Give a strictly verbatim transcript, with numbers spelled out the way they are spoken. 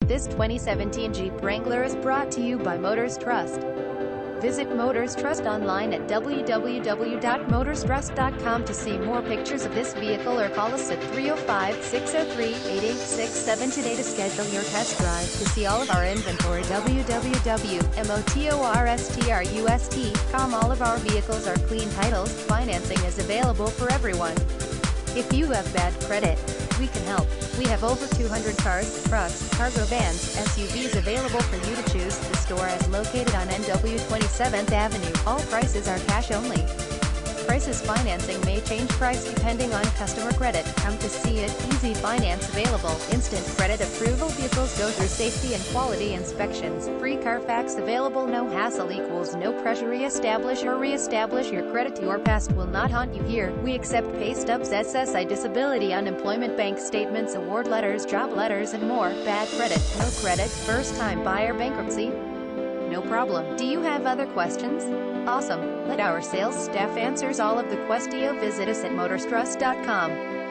This twenty seventeen Jeep Wrangler is brought to you by Motors Trust. Visit Motors Trust online at w w w dot motors trust dot com to see more pictures of this vehicle, or call us at three oh five, six oh three, eight eight six seven today to schedule your test drive. To see all of our inventory, w w w dot motors trust dot com. All of our vehicles are clean titles. Financing is available for everyone. If you have bad credit, we can help. We have over two hundred cars, trucks, cargo vans, S U Vs available for you to choose. The store is located on N W twenty-seventh Avenue. All prices are cash only. Prices financing may change price depending on customer credit. Come to see it. Easy finance available. Instant credit approval. Vehicles go through safety and quality inspections. Free Carfax available. No hassle equals no pressure. Re-establish or re-establish your credit. Your past will not haunt you here. We accept pay stubs, S S I, disability, unemployment, bank statements, award letters, job letters, and more. Bad credit, no credit, first time buyer, bankruptcy? No problem. Do you have other questions? Awesome. Let our sales staff answers all of the questions. Visit us at motors trust dot com.